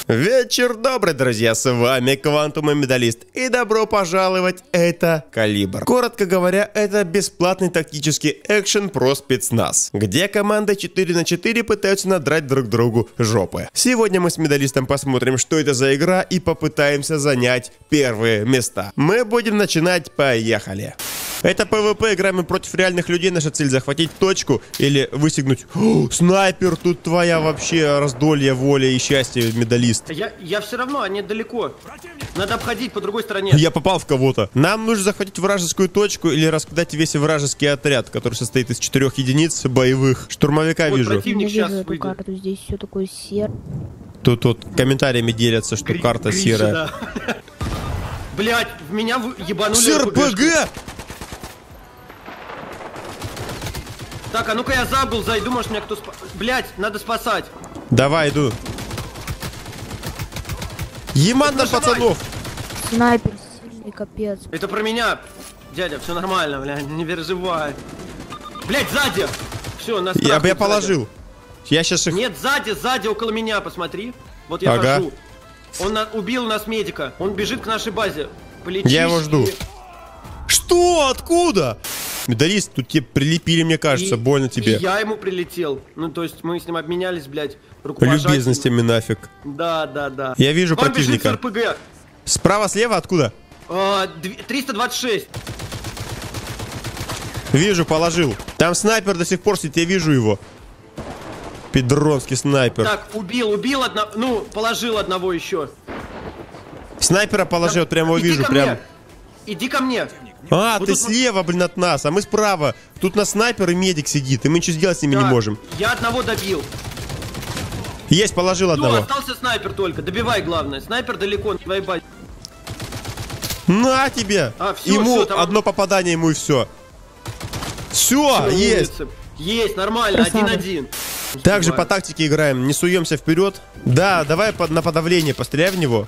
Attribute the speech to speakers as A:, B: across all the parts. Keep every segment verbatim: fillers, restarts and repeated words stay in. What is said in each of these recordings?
A: Вечер добрый, друзья, с вами Квантум и Медалист, и добро пожаловать, это Калибр. Коротко говоря, это бесплатный тактический экшен про спецназ, где команды четыре на четыре пытаются надрать друг другу жопы. Сегодня мы с Медалистом посмотрим, что это за игра, и попытаемся занять первые места. Мы будем начинать, поехали. Это ПВП, играем мы против реальных людей, наша цель захватить точку или высигнуть. О, снайпер, тут твоя вообще раздолье, воля и счастье, Медалист.
B: Я, я все равно, они далеко. Надо обходить по другой стороне.
A: Я попал в кого-то. Нам нужно захватить вражескую точку или раскидать весь вражеский отряд, который состоит из четырех единиц боевых. Штурмовика вот вижу.
B: Противник
C: я
B: сейчас
C: вижу эту карту, здесь все такое серое.
A: Тут вот комментариями делятся, что
B: Гри
A: карта
B: Гриша,
A: серая.
B: Да. Блять, в меня ебанули.
A: С РПГ!
B: Так, а ну-ка я за угол зайду, может меня кто спа... Блять, надо спасать.
A: Давай, иду. Еман на пацанов!
C: Снайпер сильный, капец.
B: Это про меня. Дядя, все нормально, блядь, не переживай. Блять, сзади! Все, нас
A: Я бы я положил. Я сейчас их...
B: Нет, сзади, сзади, около меня, посмотри. Вот я
A: ага.
B: хожу. Он на... убил у нас медика. Он бежит к нашей базе. Полечись.
A: Я его жду. И... Что? Откуда? Медалист, тут тебе прилепили, мне кажется, и, больно тебе.
B: И я ему прилетел. Ну, то есть мы с ним обменялись, блядь, рукопожатиями.
A: Любезностями нафиг.
B: Да, да, да.
A: Я вижу
B: он
A: противника.
B: Бежит с РПГ.
A: Справа, слева, откуда?
B: А, триста двадцать шесть.
A: Вижу, положил. Там снайпер до сих пор сидит, я вижу его. Пидронский снайпер.
B: Так, убил, убил одного, ну, положил одного еще.
A: Снайпера положил, вот прямо его
B: Иди
A: вижу,
B: ко
A: прям.
B: мне. Иди ко мне.
A: А,
B: вот
A: ты
B: тут...
A: слева, блин, от нас, а мы справа. Тут на снайпер и медик сидит, и мы ничего сделать с ними
B: так,
A: не можем.
B: Я одного добил.
A: Есть, положил
B: Ну,
A: одного.
B: остался снайпер только, добивай главное. Снайпер далеко, на твоей базе.
A: На тебе!
B: А, всё,
A: ему
B: всё, там...
A: одно попадание, ему и все. Все, есть.
B: Улице. Есть, нормально, один-один.
A: Также по тактике играем, не суемся вперед. Да, давай под, на подавление, постреляй в него.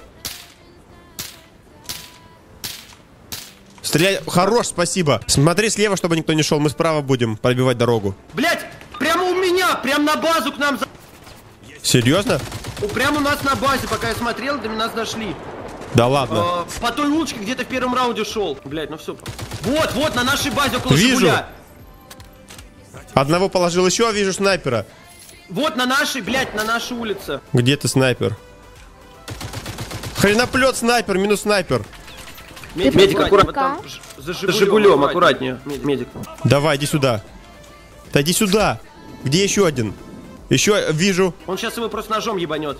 A: Стреляй, хорош, спасибо. Смотри слева, чтобы никто не шел, мы справа будем пробивать дорогу.
B: Блять, прямо у меня, прям на базу к нам.
A: Серьезно?
B: Прямо у нас на базе, пока я смотрел, до нас дошли.
A: Да ладно.
B: А, по той улочке где-то в первом раунде шел. Блять, ну все. Вот, вот, на нашей базе около
A: Вижу.
B: Жигуля.
A: Одного положил еще, вижу снайпера.
B: Вот на нашей, блять, на нашей улице.
A: Где ты, снайпер? Хреноплет, снайпер, минус снайпер.
B: Медик, медик аккуратно. За Жигулем, Жигулем аккуратнее. Медик.
A: Давай, иди сюда. Да иди сюда. Где еще один? Еще вижу.
B: Он сейчас его просто ножом ебанет.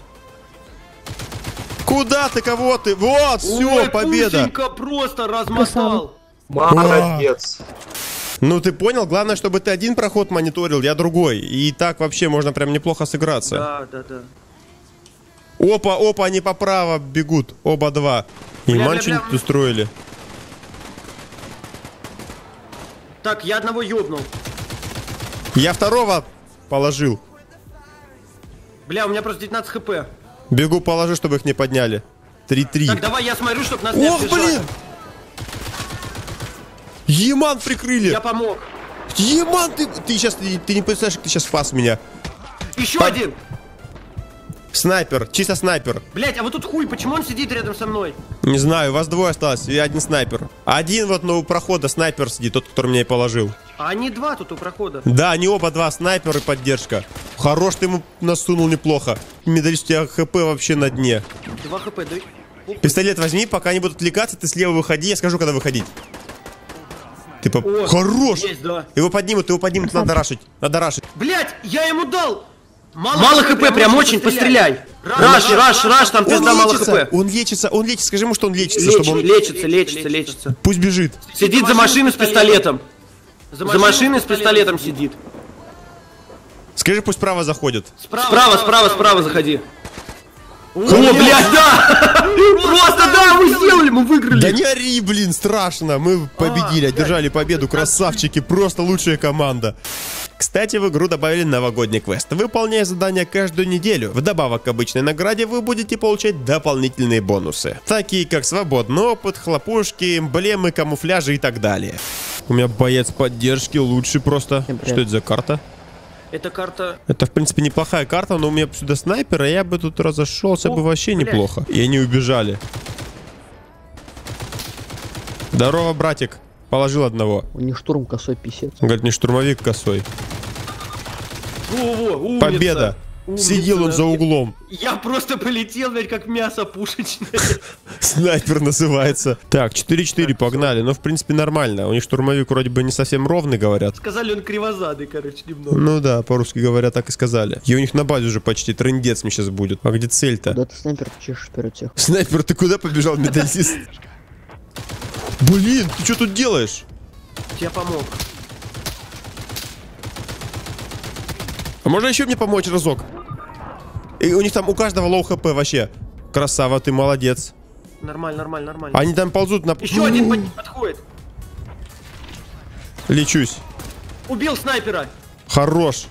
A: Куда ты, кого ты? Вот, все, победа.
B: Пусенька просто размотал.
D: Молодец.
A: Ну ты понял, главное, чтобы ты один проход мониторил, я другой. И так вообще можно прям неплохо сыграться.
B: Да, да, да.
A: Опа, опа, они поправо бегут. Оба два. И ман что-нибудь устроили.
B: Так, я одного ёбнул.
A: Я второго положил.
B: Бля, у меня просто девятнадцать хп.
A: Бегу, положи, чтобы их не подняли. три-три.
B: Так, давай я смотрю, чтобы нас не
A: Ох,
B: оббежали.
A: блин! Еман прикрыли!
B: Я помог.
A: Еман, ты, ты сейчас, ты, ты не представляешь, ты сейчас спас меня.
B: Еще
A: По...
B: один.
A: Снайпер, чисто снайпер.
B: Блять, а вот тут хуй, почему он сидит рядом со мной?
A: Не знаю, вас двое осталось, и один снайпер. Один вот на у прохода снайпер сидит, тот, который меня и положил.
B: А они два тут у прохода.
A: Да, они оба два, снайпер и поддержка. Хорош, ты ему насунул неплохо. Медалист, у тебя хп вообще на дне.
B: Два хп, да.
A: Пистолет возьми, пока они будут отвлекаться, ты слева выходи, я скажу, когда выходить. Ты по...
B: О,
A: Хорош!
B: есть, да.
A: Его поднимут, его поднимут, надо рашить, надо рашить.
B: Блять, я ему дал! Мало, мало хп, прям, прям очень, постреляй. Раш, раш, раш, там пизда мало хп.
A: Он лечится, он лечится, скажи ему, что он лечится,
B: Леч,
A: чтобы он...
B: Лечится, лечится, лечится.
A: Пусть бежит.
B: Сидит за машиной с пистолетом. За машиной с пистолетом сидит.
A: Скажи, пусть справа заходит.
B: Справа, справа, справа, справа заходи. О, блядь, да! Просто да, мы сделали, мы выиграли.
A: Да не ори, блин, страшно. Мы победили, одержали победу, красавчики, просто лучшая команда. Кстати, в игру добавили новогодний квест. Выполняя задания каждую неделю. Вдобавок к обычной награде вы будете получать дополнительные бонусы. Такие как свободный опыт, хлопушки, эмблемы, камуфляжи и так далее. У меня боец поддержки лучший просто. Что это за карта?
B: Эта карта...
A: Это, в принципе, неплохая карта, но у меня сюда снайпер, а я бы тут разошелся
B: О,
A: бы вообще
B: блядь.
A: неплохо. И они убежали. Здорово, братик. Положил одного.
E: У них штурм косой писец.
A: Он говорит, не штурмовик косой.
B: Во-во, умница.
A: Победа.
B: Умница,
A: Сидел он за
B: наверное.
A: углом.
B: Я просто полетел, блядь, как мясо пушечное.
A: Снайпер называется. Так, четыре-четыре, погнали. Ну, в принципе, нормально. У них штурмовик вроде бы не совсем ровный, говорят.
B: Сказали, он кривозадый, короче, немного.
A: Ну да, по-русски говоря, так и сказали. И у них на базе уже почти трындец мне сейчас будет. А где цель-то?
E: Куда ты снайпер чешешь вперед всех?
A: Снайпер, ты куда побежал, медалист? Блин, ты что тут делаешь?
B: Я помог.
A: А можно еще мне помочь разок? И у них там у каждого лоу хп вообще. Красава, ты молодец.
B: Нормально, нормально, нормально.
A: Они там ползут на...
B: Еще один под- подходит.
A: Лечусь.
B: Убил снайпера.
A: Хорош.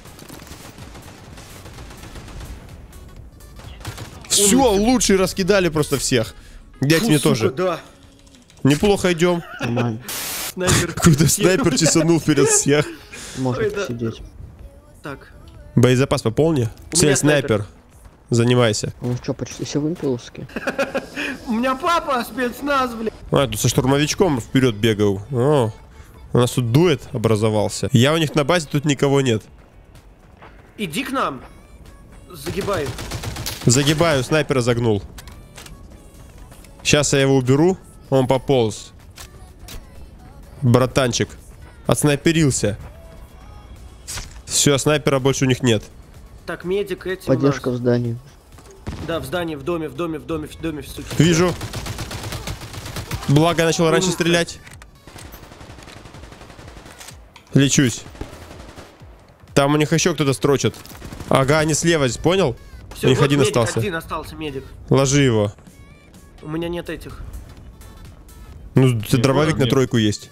A: Все, лучшие раскидали просто всех. Дядь
B: Фу,
A: мне
B: сука,
A: тоже.
B: Да.
A: Неплохо идем.
E: Нормально.
B: Снайпер.
A: Куда снайпер чесанул вперед всех.
E: Можно
B: Ой, да.
E: посидеть.
B: Так.
A: Боезапас пополни.
B: У
A: Цель
B: меня
A: снайпер.
B: снайпер.
A: Занимайся.
E: Ну что, почти все вымпеловские.
B: У меня папа спецназ, блядь.
A: А, я тут со штурмовичком вперед бегал. О, у нас тут дуэт образовался. Я у них на базе, тут никого нет.
B: Иди к нам. Загибай.
A: Загибаю, снайпера загнул. Сейчас я его уберу. Он пополз. Братанчик. Отснайперился. Все, снайпера больше у них нет.
B: Так, медик эти
E: Поддержка
B: у
E: в
B: нас.
E: здании.
B: Да, в здании, в доме, в доме, в доме, в доме, в суке.
A: Вижу. Благо, я начал раньше
B: Умница.
A: стрелять. Лечусь. Там у них еще кто-то строчит. Ага, они слева здесь, понял?
B: Всё,
A: у них
B: вот
A: один
B: медик,
A: остался.
B: Один остался медик.
A: Ложи его.
B: У меня нет этих.
A: Ну, ты дробовик на
F: нет.
A: тройку есть.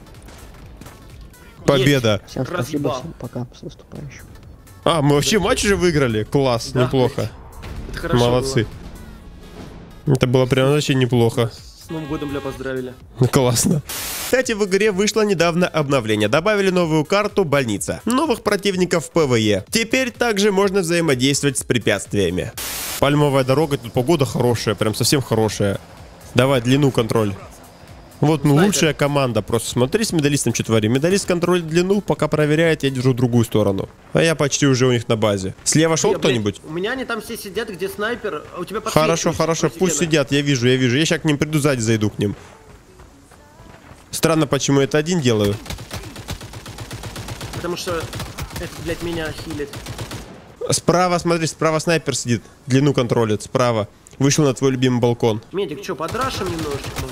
A: Победа.
E: Всем спасибо,
B: Разъебал.
E: всем пока, с наступающим.
A: А, мы вообще матч уже выиграли? Класс,
B: Да,
A: неплохо.
B: Это хорошо
A: Молодцы. Это было прям вообще неплохо.
B: было. С Новым годом, бля, поздравили.
A: Классно. Кстати, в игре вышло недавно обновление. Добавили новую карту «Больница». Новых противников в ПВЕ. Теперь также можно взаимодействовать с препятствиями. Пальмовая дорога, тут погода хорошая, прям совсем хорошая. Давай, длину контроль. Вот, ну,
B: Снайпер.
A: лучшая команда. Просто смотри с медалистом, что творим. Медалист контроль длину, пока проверяет, я держу другую сторону. А я почти уже у них на базе. Слева шел
B: Я, блядь,
A: кто-нибудь?
B: У меня они там все сидят, где снайпер, а у тебя подсвечивается
A: Хорошо, хорошо,
B: против
A: пусть
B: стены.
A: сидят, я вижу, я вижу. Я сейчас к ним приду, сзади зайду к ним. Странно, почему я это один делаю.
B: Потому что это, блядь, меня хилит.
A: Справа, смотри, справа снайпер сидит. Длину контролит, справа. Вышел на твой любимый балкон.
B: Медик, что, подрашим немножечко, может?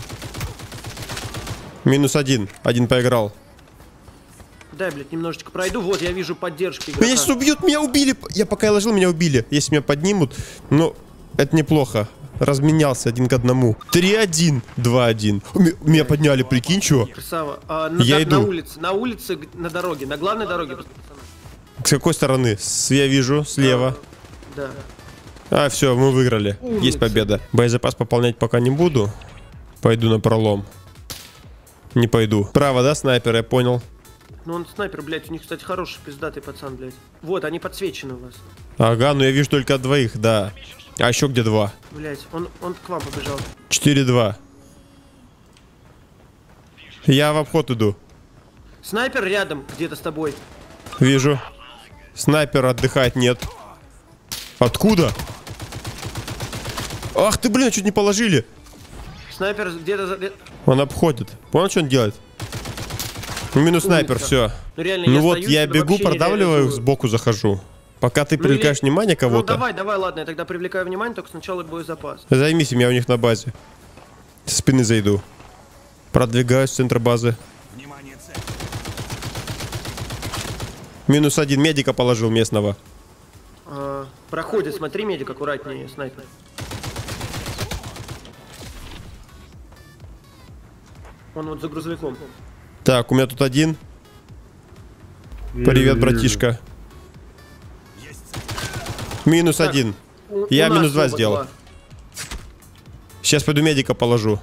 A: Минус один. Один поиграл.
B: Дай, блядь, немножечко пройду. Вот, я вижу поддержки
A: Меня
B: игрока.
A: сейчас убьют, меня убили. Я пока я ложил, меня убили. Если меня поднимут, ну, это неплохо. Разменялся один к одному. три один, два один. М- Меня подняли, прикинь, чё?
B: Красава. А, на,
A: Я
B: на
A: иду.
B: улице, на улице, г- на дороге, на главной дороге. пацаны.
A: С какой стороны? С- Я вижу, слева.
B: Да.
A: А, все, мы выиграли.
B: Умница.
A: Есть победа. Боезапас пополнять пока не буду. Пойду на пролом. Не пойду. Право, да, снайпер, я понял.
B: Ну он снайпер, блядь, у них, кстати, хороший пиздатый пацан, блядь. Вот, они подсвечены у вас.
A: Ага, ну я вижу только двоих, да. А еще где два?
B: Блядь, он, он к вам побежал.
A: четыре два. Я в обход иду.
B: Снайпер рядом, где-то с тобой.
A: Вижу. Снайпер отдыхать нет. Откуда? Ах ты, блин, чуть не положили.
B: Снайпер где-то за...
A: Он обходит. Понял, что он делает? Минус снайпер,
B: Умница.
A: все.
B: Ну реально,
A: Ну
B: я
A: вот,
B: стою,
A: я
B: тебя
A: бегу,
B: вообще не
A: продавливаю,
B: реализую.
A: сбоку захожу. Пока ты
B: Ну
A: привлекаешь
B: или-
A: внимание
B: Ну
A: кого-то.
B: давай, давай, ладно, я тогда привлекаю внимание, только сначала боезапас.
A: Займись, я у них на базе. Со спины зайду. Продвигаюсь в центр базы. Минус один, медика положил местного.
B: А, проходит, смотри, медик, аккуратнее, снайпер. Он вот за грузовиком.
A: Так, у меня тут один. Привет, братишка. Минус
B: Так,
A: один.
B: У- у
A: Я
B: нас
A: минус два
B: оба
A: сделал.
B: два.
A: Сейчас пойду медика положу.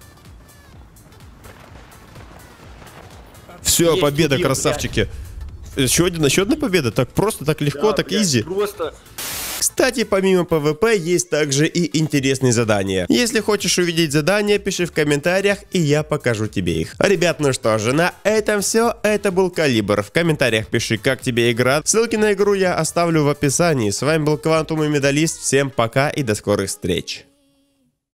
A: Все,
B: Есть,
A: победа,
B: убил,
A: красавчики. еще один, еще одна победа. Так просто, так легко,
B: Да,
A: так
B: блядь,
A: изи.
B: Просто...
A: Кстати, помимо пэ вэ пэ есть также и интересные задания. Если хочешь увидеть задания, пиши в комментариях, и я покажу тебе их. Ребят, ну что же, на этом все. Это был Калибр. В комментариях пиши, как тебе игра. Ссылки на игру я оставлю в описании. С вами был Квантум и Медалист. Всем пока и до скорых встреч.